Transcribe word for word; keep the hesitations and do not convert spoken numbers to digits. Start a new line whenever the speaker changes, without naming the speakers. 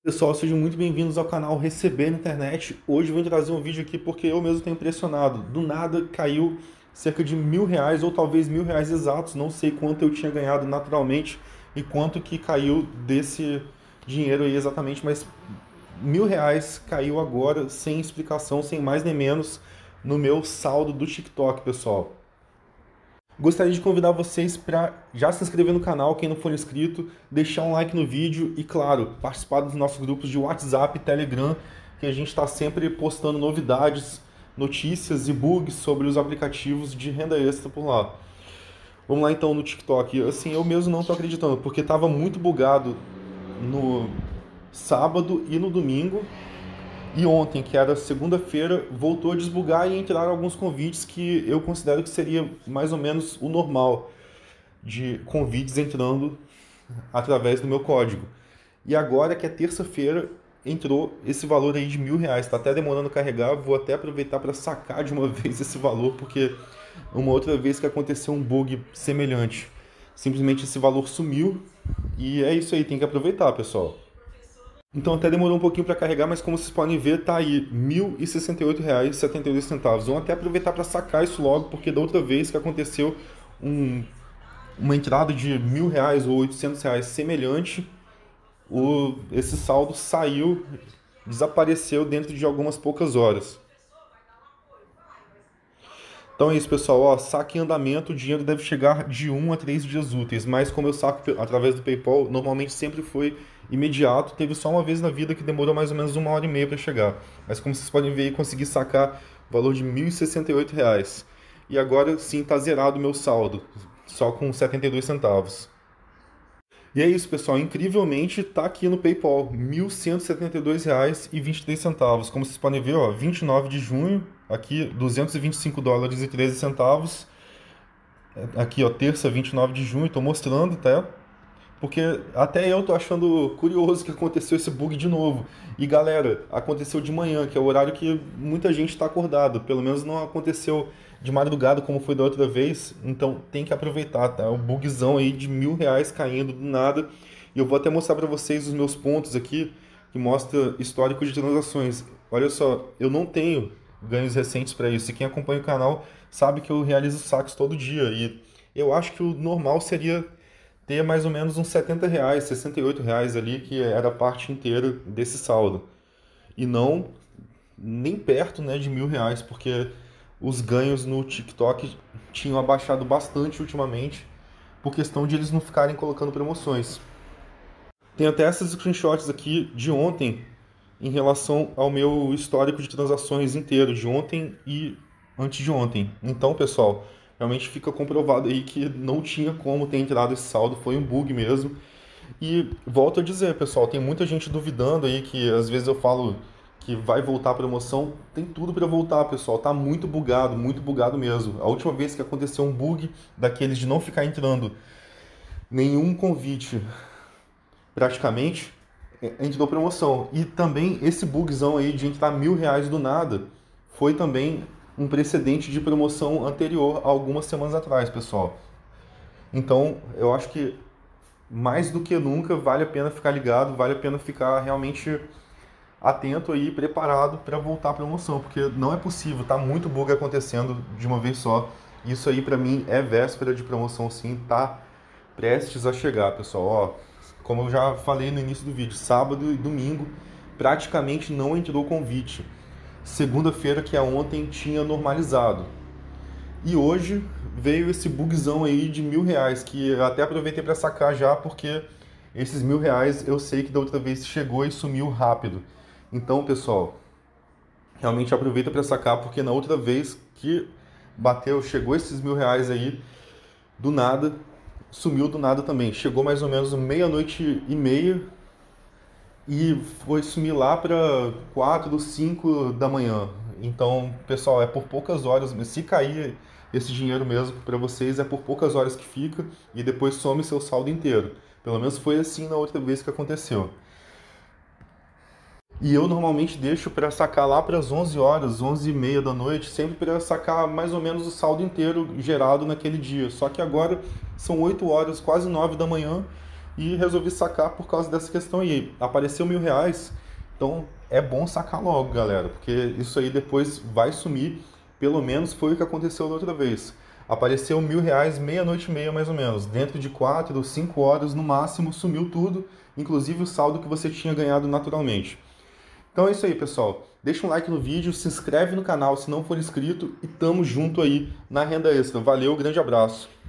Pessoal, sejam muito bem-vindos ao canal Receber na Internet. Hoje eu vim trazer um vídeo aqui porque eu mesmo estou impressionado. Do nada caiu cerca de mil reais ou talvez mil reais exatos. Não sei quanto eu tinha ganhado naturalmente e quanto que caiu desse dinheiro aí exatamente, mas mil reais caiu agora sem explicação, sem mais nem menos, no meu saldo do TikTok, pessoal. Gostaria de convidar vocês para já se inscrever no canal, quem não for inscrito, deixar um like no vídeo e, claro, participar dos nossos grupos de WhatsApp e Telegram, que a gente está sempre postando novidades, notícias e bugs sobre os aplicativos de renda extra por lá. Vamos lá então no TikTok. Assim, eu mesmo não estou acreditando, porque estava muito bugado no sábado e no domingo. E ontem, que era segunda-feira, voltou a desbugar e entraram alguns convites que eu considero que seria mais ou menos o normal de convites entrando através do meu código. E agora que é terça-feira, entrou esse valor aí de mil reais. Está até demorando a carregar, vou até aproveitar para sacar de uma vez esse valor, porque uma outra vez que aconteceu um bug semelhante. Simplesmente esse valor sumiu e é isso aí, tem que aproveitar, pessoal. Então até demorou um pouquinho para carregar, mas como vocês podem ver, tá aí mil e sessenta e oito reais e setenta e dois centavos. Vamos até aproveitar para sacar isso logo, porque da outra vez que aconteceu um, uma entrada de mil reais ou oitocentos reais semelhante, o, esse saldo saiu, desapareceu dentro de algumas poucas horas. Então é isso, pessoal. Ó, saque em andamento, o dinheiro deve chegar de um a três dias úteis, mas como eu saco através do PayPal, normalmente sempre foi imediato. Teve só uma vez na vida que demorou mais ou menos uma hora e meia para chegar. Mas como vocês podem ver, consegui sacar o valor de mil e sessenta e oito reais. E agora sim está zerado o meu saldo, só com setenta e dois centavos. E é isso, pessoal. Incrivelmente está aqui no PayPal, mil cento e setenta e dois reais e vinte e três centavos. Como vocês podem ver, ó, vinte e nove de junho, aqui duzentos e vinte e cinco dólares e treze centavos. Aqui, ó, terça, vinte e nove de junho, estou mostrando, tá? Porque até eu tô achando curioso que aconteceu esse bug de novo. E galera, aconteceu de manhã, que é o horário que muita gente está acordado. Pelo menos não aconteceu de madrugada como foi da outra vez. Então tem que aproveitar, tá? O bugzão aí de mil reais caindo do nada. E eu vou até mostrar para vocês os meus pontos aqui, que mostra histórico de transações. Olha só, eu não tenho ganhos recentes para isso. E quem acompanha o canal sabe que eu realizo saques todo dia. E eu acho que o normal seria ter mais ou menos uns setenta reais, sessenta e oito reais ali, que era a parte inteira desse saldo. E não nem perto, né, de mil reais, porque os ganhos no TikTok tinham abaixado bastante ultimamente, por questão de eles não ficarem colocando promoções. Tem até essas screenshots aqui de ontem, em relação ao meu histórico de transações inteiro, de ontem e antes de ontem. Então, pessoal, realmente fica comprovado aí que não tinha como ter entrado esse saldo, foi um bug mesmo. E volto a dizer, pessoal, tem muita gente duvidando aí que às vezes eu falo que vai voltar a promoção, tem tudo para voltar, pessoal. Tá muito bugado, muito bugado mesmo. A última vez que aconteceu um bug daqueles de não ficar entrando nenhum convite, praticamente, entrou promoção. E também esse bugzão aí de entrar mil reais do nada foi também um precedente de promoção anterior a algumas semanas atrás, pessoal. Então, eu acho que mais do que nunca vale a pena ficar ligado, vale a pena ficar realmente atento aí, preparado para voltar à promoção, porque não é possível, tá muito bug acontecendo de uma vez só. Isso aí para mim é véspera de promoção sim, tá prestes a chegar, pessoal. Ó, como eu já falei no início do vídeo, sábado e domingo praticamente não entrou convite. Segunda-feira, que é ontem, tinha normalizado. E hoje veio esse bugzão aí de mil reais, que eu até aproveitei para sacar já, porque esses mil reais eu sei que da outra vez chegou e sumiu rápido. Então, pessoal, realmente aproveita para sacar, porque na outra vez que bateu, chegou esses mil reais aí, do nada, sumiu do nada também. Chegou mais ou menos meia-noite e meia e foi sumir lá para quatro, cinco da manhã. Então, pessoal, é por poucas horas, se cair esse dinheiro mesmo para vocês, é por poucas horas que fica e depois some seu saldo inteiro. Pelo menos foi assim na outra vez que aconteceu. E eu normalmente deixo para sacar lá para as onze horas, onze e meia da noite, sempre para sacar mais ou menos o saldo inteiro gerado naquele dia. Só que agora são oito horas, quase nove da manhã, e resolvi sacar por causa dessa questão aí. Apareceu mil reais, então é bom sacar logo, galera, porque isso aí depois vai sumir. Pelo menos foi o que aconteceu da outra vez. Apareceu mil reais meia-noite e meia mais ou menos. Dentro de quatro ou cinco horas no máximo sumiu tudo, inclusive o saldo que você tinha ganhado naturalmente. Então é isso aí, pessoal. Deixa um like no vídeo, se inscreve no canal se não for inscrito e tamo junto aí na renda extra. Valeu, grande abraço.